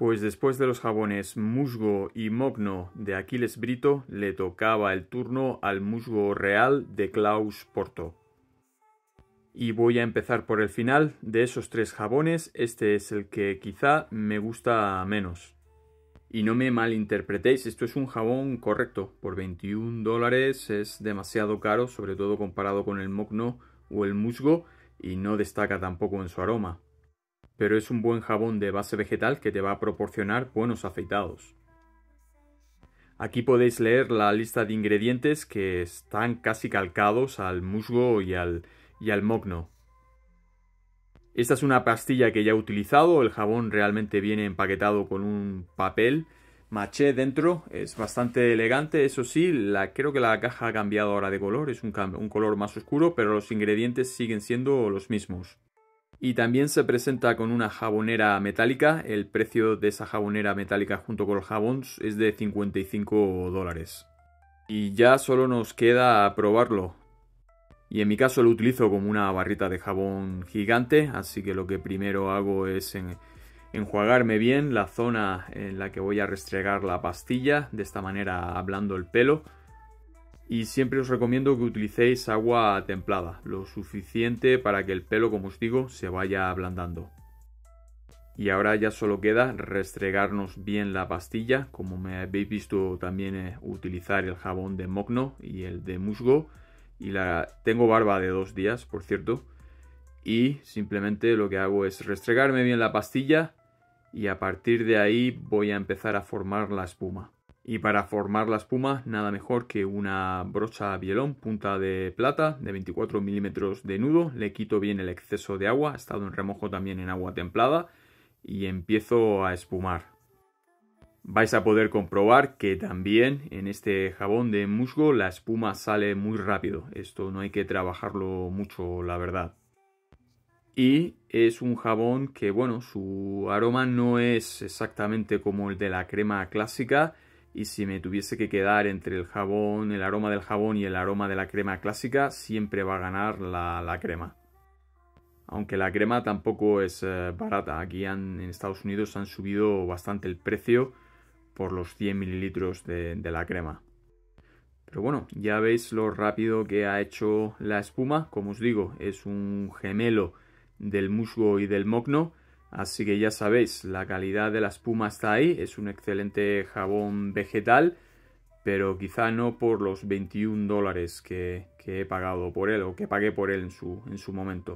Pues después de los jabones musgo y mogno de Aquiles Brito, le tocaba el turno al musgo real de Klaus Porto. Y voy a empezar por el final. De esos 3 jabones, este es el que quizá me gusta menos. Y no me malinterpretéis, esto es un jabón correcto. Por $21 es demasiado caro, sobre todo comparado con el mogno o el musgo, y no destaca tampoco en su aroma. Pero es un buen jabón de base vegetal que te va a proporcionar buenos afeitados. Aquí podéis leer la lista de ingredientes que están casi calcados al musgo y al mogno. Esta es una pastilla que ya he utilizado. El jabón realmente viene empaquetado con un papel maché dentro. Es bastante elegante, eso sí. Creo que la caja ha cambiado ahora de color. Es un color más oscuro, pero los ingredientes siguen siendo los mismos. Y también se presenta con una jabonera metálica. El precio de esa jabonera metálica junto con el jabón es de $55. Y ya solo nos queda probarlo. Y en mi caso lo utilizo como una barrita de jabón gigante, así que lo que primero hago es enjuagarme bien la zona en la que voy a restregar la pastilla, de esta manera ablando el pelo. Y siempre os recomiendo que utilicéis agua templada, lo suficiente para que el pelo, como os digo, se vaya ablandando. Y ahora ya solo queda restregarnos bien la pastilla, como me habéis visto también utilizar el jabón de mogno y el de musgo. Y tengo barba de 2 días, por cierto. Y simplemente lo que hago es restregarme bien la pastilla y a partir de ahí voy a empezar a formar la espuma. Y para formar la espuma nada mejor que una brocha bielón punta de plata de 24 milímetros de nudo. Le quito bien el exceso de agua, ha estado en remojo también en agua templada y empiezo a espumar. Vais a poder comprobar que también en este jabón de musgo la espuma sale muy rápido. Esto no hay que trabajarlo mucho, la verdad. Y es un jabón que, bueno, su aroma no es exactamente como el de la crema clásica. Y si me tuviese que quedar entre el jabón, el aroma del jabón y el aroma de la crema clásica, siempre va a ganar la crema. Aunque la crema tampoco es barata. Aquí en Estados Unidos han subido bastante el precio por los 100 mililitros de la crema. Pero bueno, ya veis lo rápido que ha hecho la espuma. Como os digo, es un gemelo del musgo y del mogno. Así que ya sabéis, la calidad de la espuma está ahí. Es un excelente jabón vegetal, pero quizá no por los $21 que he pagado por él o que pagué por él en su momento.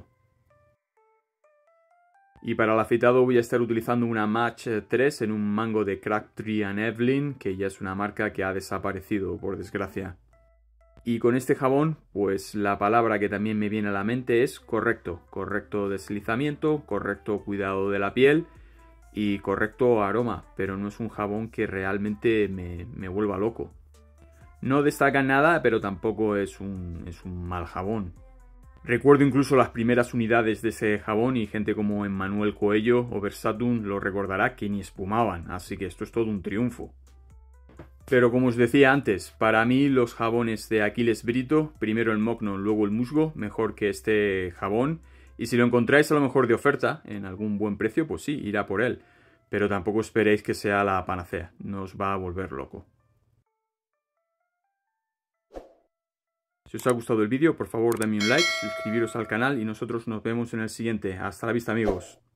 Y para el afeitado voy a estar utilizando una Match 3 en un mango de Crabtree & Evelyn, que ya es una marca que ha desaparecido, por desgracia. Y con este jabón, pues la palabra que también me viene a la mente es correcto. Correcto deslizamiento, correcto cuidado de la piel y correcto aroma. Pero no es un jabón que realmente me vuelva loco. No destaca nada, pero tampoco es un mal jabón. Recuerdo incluso las primeras unidades de ese jabón y gente como Emmanuel Coello o Versatun lo recordará que ni espumaban, así que esto es todo un triunfo. Pero como os decía antes, para mí los jabones de Aquiles Brito, primero el mogno, luego el musgo, mejor que este jabón. Y si lo encontráis a lo mejor de oferta, en algún buen precio, pues sí, irá por él. Pero tampoco esperéis que sea la panacea, no os va a volver loco. Si os ha gustado el vídeo, por favor dadme un like, suscribiros al canal y nosotros nos vemos en el siguiente. Hasta la vista, amigos.